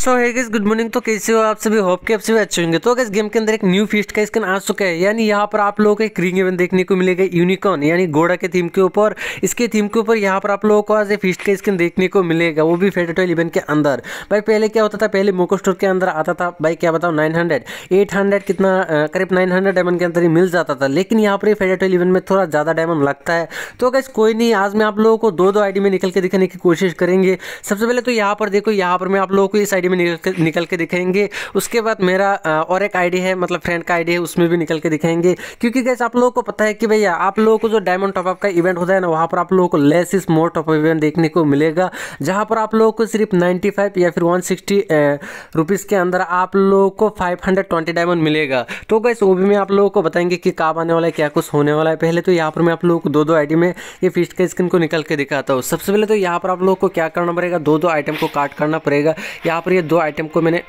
सो है guys, good morning. तो कैसे हो आप सभी? होप के आप सभी अच्छे होंगे। तो गाइस गेम के अंदर एक न्यू फीस्ट का स्किन आ चुका है, यानी यहाँ पर आप लोगों को एक रिंग इवेंट देखने को मिलेगा यूनिकॉर्न, यानी घोड़ा के थीम के ऊपर। इसके थीम के ऊपर यहाँ पर आप लोगों को आज फीस्ट का स्किन देखने को मिलेगा, वो भी फेट टॉयल इवेंट के अंदर। भाई पहले क्या होता था, पहले मोको स्टोर के अंदर आता था भाई, क्या बताओ 900 800 कितना करीब 900 डायमंड के अंदर ही मिल जाता था। लेकिन यहाँ पर फेट टॉयल इवेंट में थोड़ा ज़्यादा डायमंड लगता है। तो गाइस कोई नहीं, आज मैं आप लोगों को दो आईडी में निकल के दिखाने की कोशिश करेंगे। सबसे पहले तो यहाँ पर देखो, यहाँ पर मैं आप लोगों को इस आईडी में निकल के दिखाएंगे। उसके बाद मेरा और एक आईडी है, मतलब फ्रेंड का आईडी है, उसमें भी निकल के दिखाएंगे। क्योंकि गाइस आप लोगों को पता है कि भैया आप लोगों को जो डायमंड टॉपअप का इवेंट होता है ना, वहाँ पर आप लोगों को less is more top up event देखने को मिलेगा, जहाँ पर आप लोगों को सिर्फ 95 या फिर 160 रुपीज़ के अंदर आप लोगों को 520 डायमंड मिलेगा। तो गाइस वो भी मैं आप लोगों को बताएंगे कि कब आने वाला है, क्या कुछ होने वाला है। पहले तो यहाँ पर मैं आप लोगों को दो आईडी में ये फीस्ट के स्किन को निकल के दिखाता हूँ। सबसे पहले तो यहाँ पर आप लोगों को क्या करना पड़ेगा, दो आइटम को काट करना पड़ेगा। यहाँ पर ये दो आइटम को मैंने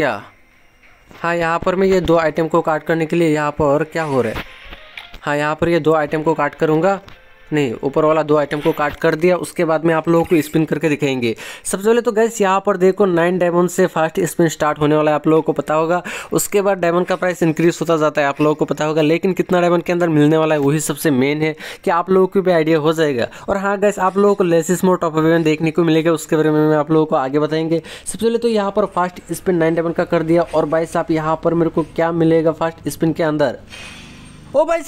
हाँ, यहाँ पर मैं ये दो आइटम को काट करने के लिए यहाँ पर क्या हो रहा है, हाँ यहाँ पर ये दो आइटम को काट करूँगा, नहीं ऊपर वाला दो आइटम को काट कर दिया। उसके बाद में आप लोगों को स्पिन करके दिखाएंगे। सबसे पहले तो गाइस यहाँ पर देखो 9 डायमंड से फास्ट स्पिन स्टार्ट होने वाला है, आप लोगों को पता होगा। उसके बाद डायमंड का प्राइस इंक्रीज होता जाता है, आप लोगों को पता होगा। लेकिन कितना डायमंड के अंदर मिलने वाला है वही सबसे मेन है, कि आप लोगों को भी आइडिया हो जाएगा। और हाँ गाइस, आप लोगों को लेसिस मोर टॉप इवेंट देखने को मिलेगा, उसके बारे में आप लोगों को आगे बताएंगे। सबसे पहले तो यहाँ पर फास्ट स्पिन 9 डायमंड का कर दिया। और भाई साहब यहाँ पर मेरे को क्या मिलेगा फास्ट स्पिन के अंदर? ओ भाई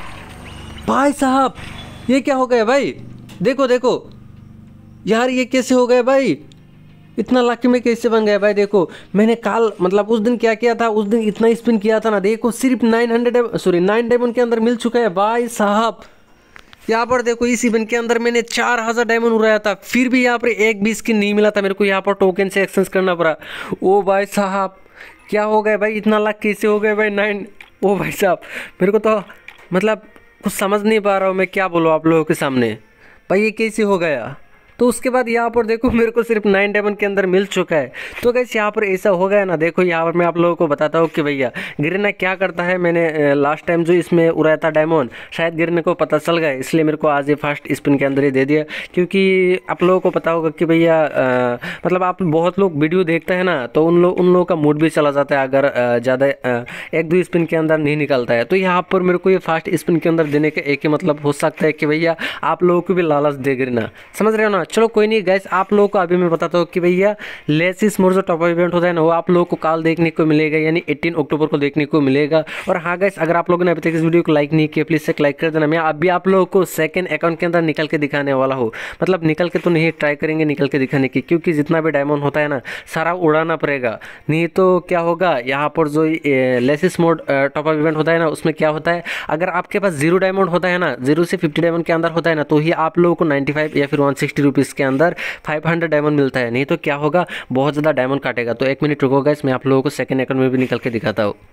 साहब ये क्या हो गया भाई? देखो देखो यार, ये कैसे हो गया भाई? इतना लकी में कैसे बन गया भाई? देखो मैंने कल मतलब उस दिन क्या किया था, उस दिन इतना स्पिन किया था ना, देखो सिर्फ 9 डायमंड के अंदर मिल चुका है भाई साहब। यहाँ पर देखो इस इवेंट के अंदर मैंने 4000 डायमंड उड़ाया था, फिर भी यहाँ पर एक भी स्किन नहीं मिला था मेरे को, यहाँ पर टोकन से एक्सचेंज करना पड़ा। ओ भाई साहब क्या हो गया भाई? इतना लक कैसे हो गया भाई? 9 ओ भाई साहब, मेरे को तो मतलब कुछ समझ नहीं पा रहा हूँ मैं, क्या बोलूँ आप लोगों के सामने भाई, ये कैसे हो गया? तो उसके बाद यहाँ पर देखो मेरे को सिर्फ 9 डायमंड के अंदर मिल चुका है। तो गाइस यहाँ पर ऐसा हो गया ना, देखो यहाँ पर मैं आप लोगों को बताता हूँ कि भैया गिरना क्या करता है। मैंने लास्ट टाइम जो इसमें उड़ाया था डायमंड, शायद गिरने को पता चल गया, इसलिए मेरे को आज ये फर्स्ट स्पिन के अंदर ही दे दिया। क्योंकि आप लोगों को पता होगा कि भैया मतलब आप बहुत लोग वीडियो देखते हैं ना, तो उन लोगों का मूड भी चला जाता है अगर ज़्यादा एक दो स्पिन के अंदर नहीं निकलता है। तो यहाँ पर मेरे को ये फर्स्ट स्पिन के अंदर देने का एक ही मतलब हो सकता है कि भैया आप लोगों को भी लालच दे गिरना, समझ रहे हो ना? चलो कोई नहीं गाइस, आप लोगों को अभी मैं बताता हूँ कि भैया लेसिस मोर जो टॉप इवेंट होता है ना, वो आप लोगों को कल देखने को मिलेगा, यानी 18 अक्टूबर को देखने को मिलेगा। और हाँ गाइस, अगर आप लोगों ने अभी तक इस वीडियो को लाइक नहीं किया, प्लीज़ से लाइक कर देना। मैं अभी आप लोगों को सेकंड अकाउंट के अंदर निकल के दिखाने वाला हूँ, मतलब निकल के तो नहीं, ट्राई करेंगे निकल के दिखाने की, क्योंकि जितना भी डायमंड होता है ना सारा उड़ाना पड़ेगा, नहीं तो क्या होगा। यहाँ पर जो less is more top up event होता है ना, उसमें क्या होता है, अगर आपके पास 0 डायमंड होता है ना, 0 से 50 डायमंड के अंदर होता है ना, तो ही आप लोगों को 95 या फिर 160 रुपीज़ के अंदर 500 डायमंड मिलता है। नहीं तो क्या होगा, बहुत ज़्यादा डायमंड काटेगा। तो 1 मिनट रुको गाइस, मैं आप लोगों को सेकंड अकाउंट में भी निकल के दिखाता हूँ।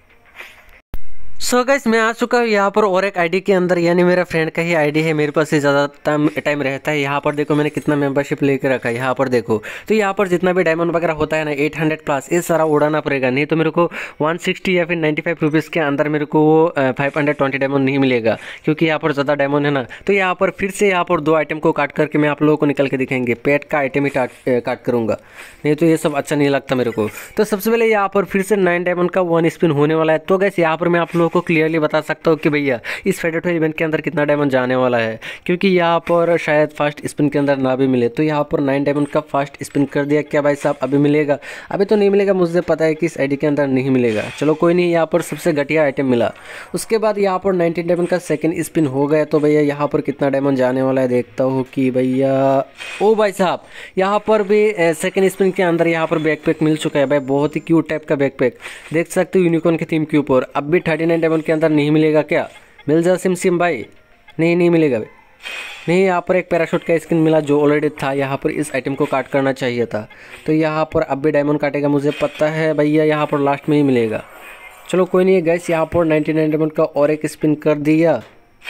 सो गाइस मैं आ चुका हूँ यहाँ पर और एक आईडी के अंदर, यानी मेरा फ्रेंड का ही आईडी है, मेरे पास ही ज़्यादा टाइम रहता है। यहाँ पर देखो मैंने कितना मेंबरशिप लेकर रखा है, यहाँ पर देखो। तो यहाँ पर जितना भी डायमंड वगैरह होता है ना 800 प्लस, ये सारा उड़ाना पड़ेगा, नहीं तो मेरे को 160 या फिर 95 रुपीज़ के अंदर मेरे को 520 डायमंड नहीं मिलेगा, क्योंकि यहाँ पर ज़्यादा डायमंड है ना। तो यहाँ पर फिर से यहाँ पर दो आइटम को काट करके मैं आप लोगों को निकल के दिखाएंगे। पेट का आइटम ही काट करूँगा, नहीं तो ये सब अच्छा नहीं लगता मेरे को। तो सबसे पहले यहाँ पर फिर से 9 डायमंड का 1 स्पिन होने वाला है। तो गाइस यहाँ पर मैं आप लोगों को क्लियरली बता सकता हूँ कि भैया इस फेडेटो इवेंट के अंदर कितना डायमंड जाने वाला है, क्योंकि यहाँ पर शायद फर्स्ट स्पिन के अंदर ना भी मिले। तो यहाँ पर 9 डायमंड का फर्स्ट स्पिन कर दिया। क्या भाई साहब अभी मिलेगा? अभी तो नहीं मिलेगा, मुझे पता है कि इस आईडी के अंदर नहीं मिलेगा। चलो कोई नहीं, यहाँ पर सबसे घटिया आइटम मिला। उसके बाद यहाँ पर 19 डायमंड का सेकेंड स्पिन हो गया। तो भैया यहाँ पर कितना डायमंड जाने वाला है देखता हूँ कि भैया, ओ भाई साहब यहाँ पर भी सेकेंड स्पिन के अंदर यहाँ पर बैकपैक मिल चुका है भाई, बहुत ही क्यूट टाइप का बैकपैक, देख सकते हो यूनिकॉर्न की थीम के ऊपर। अब भी 39 डायमंड के अंदर नहीं मिलेगा क्या? मिल जा सिम भाई? नहीं मिलेगा भाई, नहीं। यहाँ पर एक पैराशूट का स्किन मिला जो ऑलरेडी था, यहाँ पर इस आइटम को काट करना चाहिए था। तो यहाँ पर अब भी डायमंड काटेगा, मुझे पता है भैया, यहाँ पर लास्ट में ही मिलेगा। चलो कोई नहीं है गैस, यहाँ पर 99 डायमंड का और एक स्पिन कर दिया।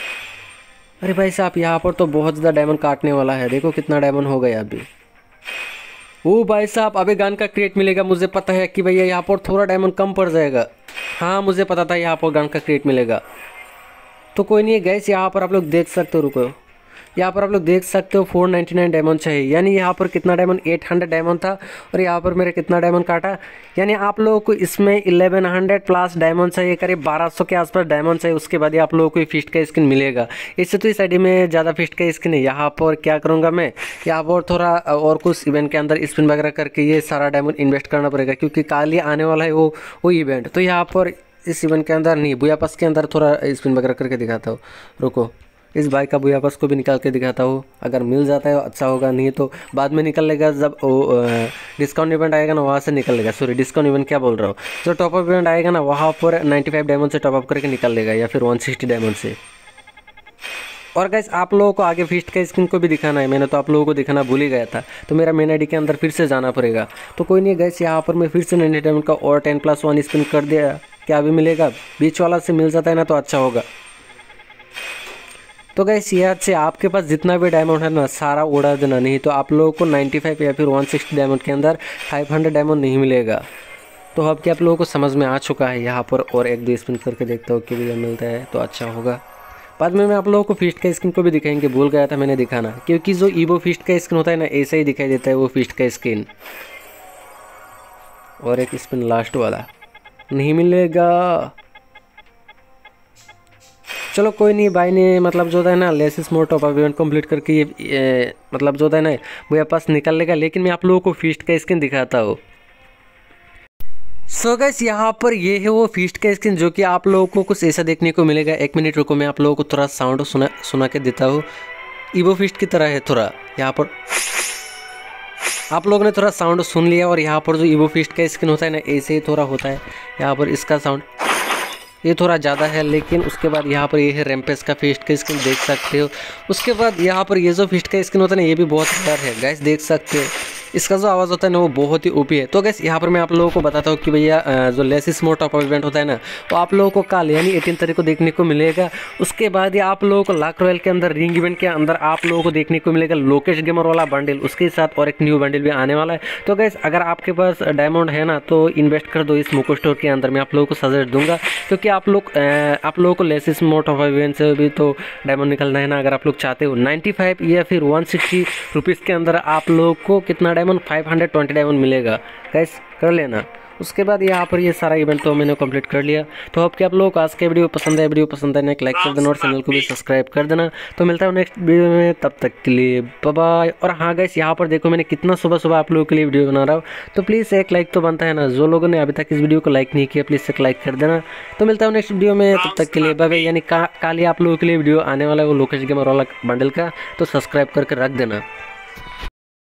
अरे भाई साहब यहाँ पर तो बहुत ज़्यादा डायमंड काटने वाला है, देखो कितना डायमंड हो गया अभी। ओ भाई साहब अबे गन का क्रिएट मिलेगा, मुझे पता है कि भैया यहाँ पर थोड़ा डायमंड कम पड़ जाएगा। हाँ मुझे पता था यहाँ पर गन का क्रिएट मिलेगा। तो कोई नहीं है गैस, यहाँ पर आप लोग देख सकते हो, रुको यहाँ पर आप लोग देख सकते हो 499 डायमंड चाहिए, यानी यहाँ पर कितना डायमंड 800 डायमंड था और यहाँ पर मेरे कितना डायमंड काटा, यानी आप लोगों को इसमें 1100 प्लस डायमंड चाहिए, करीब 1200 के आसपास डायमंड चाहिए। उसके बाद आप लोगों को फिस्ट का स्किन मिलेगा। इससे तो इस आईडी में ज़्यादा फिस्ट का स्किन है। यहाँ पर क्या करूँगा मैं, यहाँ पर थोड़ा और कुछ इवेंट के अंदर स्पिन वगैरह करके ये सारा डायमंड इन्वेस्ट करना पड़ेगा, क्योंकि कल ही आने वाला है वो इवेंट। तो यहाँ पर इस इवेंट के अंदर नहीं, बुया पास के अंदर थोड़ा स्पिन वगैरह करके दिखाता हूँ। रुको, इस बाइक का बुया पास को भी निकाल के दिखाता हूँ। अगर मिल जाता है अच्छा होगा, नहीं तो बाद में निकल लेगा जब डिस्काउंट इवेंट आएगा ना, वहाँ से निकल लेगा। सॉरी, डिस्काउंट इवेंट क्या बोल रहा हूँ, जो टॉपअप इवेंट आएगा ना वहाँ पर 95 डायमंड से टॉपअप करके निकल लेगा, या फिर 160 डायमंड से। और गाइस आप लोगों को आगे फिस्ट का स्किन को भी दिखाना है, मैंने तो आप लोगों को दिखाना भूल ही गया था, तो मेरा मेन आईडी के अंदर फिर से जाना पड़ेगा। तो कोई नहीं गाइस, यहाँ पर मैं फिर से 90 डायमंड का और 10+1 स्पिन कर दिया। क्या भी मिलेगा, बीच वाला से मिल जाता है ना तो अच्छा होगा। तो गाइस यहाँ से आपके पास जितना भी डायमंड है ना सारा उड़ा देना, नहीं तो आप लोगों को 95 या फिर 160 डायमंड के अंदर 500 डायमंड नहीं मिलेगा। तो अब क्या आप लोगों को समझ में आ चुका है। यहाँ पर और 1-2 स्पिन करके देखता हूँ कि भैया मिलता है तो अच्छा होगा। बाद में मैं आप लोगों को फिस्ट का स्किन को भी दिखाएंगे, भूल गया था मैंने दिखाना, क्योंकि जो ईवो फिस्ट का स्किन होता है ना ऐसा ही दिखाई देता है वो फिस्ट का स्किन। और एक स्पिन लास्ट वाला नहीं मिलेगा। चलो कोई नहीं, भाई ने मतलब जो होता है ना less is more top event complete करके ये मतलब जो होता है ना वो पास निकल लेगा। लेकिन मैं आप लोगों को फिस्ट का स्किन दिखाता हूँ। सो गाइस यहाँ पर ये है वो फिस्ट का स्किन, जो कि आप लोगों को कुछ ऐसा देखने को मिलेगा। 1 मिनट रुको, मैं आप लोगों को थोड़ा साउंड सुना के देता हूँ। ईवो फिस्ट की तरह है थोड़ा। यहाँ पर आप लोगों ने थोड़ा साउंड सुन लिया, और यहाँ पर जो ईवो फिस्ट का स्किन होता है ना ऐसे ही थोड़ा होता है। यहाँ पर इसका साउंड ये थोड़ा ज़्यादा है, लेकिन उसके बाद यहाँ पर ये है रैम्पेज का फिस्ट का स्किन, देख सकते हो। उसके बाद यहाँ पर ये जो फिस्ट का स्किन होता है ना ये भी बहुत रेयर है गाइस, देख सकते हो। इसका जो आवाज़ होता है ना वो बहुत ही ओपी है। तो गाइस यहाँ पर मैं आप लोगों को बताता हूँ कि भैया जो लेसिस मोड टॉप इवेंट होता है ना वो आप लोगों को कल यानी 18 तारीख को देखने को मिलेगा। उसके बाद ये आप लोगों को लाक रॉयल के अंदर रिंग इवेंट के अंदर आप लोगों को देखने को मिलेगा लोकेश गेमर वाला बंडल, उसके साथ और एक न्यू बंडल भी आने वाला है। तो गाइस अगर आपके पास डायमंड है ना तो इन्वेस्ट कर दो इस मोको स्टोर के अंदर, मैं आप लोगों को सजेस्ट दूंगा, क्योंकि आप लोगों को लेसिस मोड टॉप इवेंट से भी तो डायमंड निकलना है ना। अगर आप लोग चाहते हो 95 या फिर 160 रुपीज़ के अंदर आप लोगों को कितना डायमंड 520 डायमंड मिलेगा। गाइस कर लेना। उसके बाद यहाँ पर ये सारा इवेंट तो मैंने कंप्लीट कर लिया। तो अब कि आप लोगों को आज का वीडियो पसंद है, वीडियो पसंद है एक लाइक कर देना और चैनल को भी सब्सक्राइब कर देना। तो मिलता है नेक्स्ट वीडियो में, तब तक के लिए बाय बाय। और हाँ गाइस यहाँ पर देखो मैंने कितना सुबह सुबह आप लोगों के लिए वीडियो बना रहा हूँ, तो प्लीज़ एक लाइक तो बनता है ना। जो लोगों ने अभी तक इस वीडियो को लाइक नहीं किया प्लीज़ एक लाइक कर देना। तो मिलता है नेक्स्ट वीडियो में, तब तक के लिए बाय बाय। यानी कल ही आप लोगों के लिए वीडियो आने वाला है वो लोकेश गेमर वाला बंडल का, तो सब्सक्राइब करके रख देना।